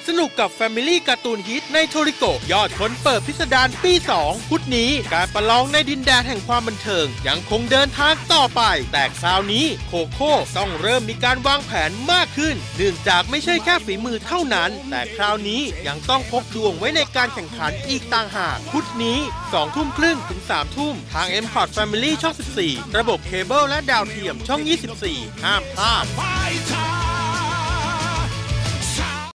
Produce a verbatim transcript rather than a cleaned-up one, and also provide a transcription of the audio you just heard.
สนุกกับ Family การ์ตูนฮิตในโทริโกยอดคนเปิดพิสดารปีสองพุธนี้การประลองในดินแดนแห่งความบันเทิงยังคงเดินทางต่อไปแต่คราวนี้โคโค่ต้องเริ่มมีการวางแผนมากขึ้นเนื่องจากไม่ใช่แค่ฝีมือเท่านั้นแต่คราวนี้ยังต้องพกดวงไว้ในการแข่งขันอีกต่างหากพุธนี้สองทุ่มครึ่งถึงสามทุ่มทาง เอ็ม ซี โอ ที Family ช่องสิบสี่ระบบเคเบิลและดาวเทียมช่องยี่สิบสี่ห้ามพลาด